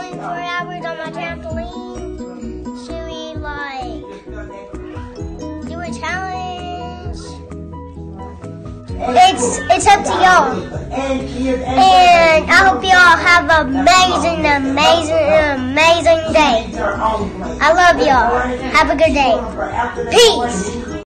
rolling for hours on my trampoline? Should we like do a challenge? It's up to y'all. And I hope y'all have an amazing day. I love y'all. Have a good day. Peace.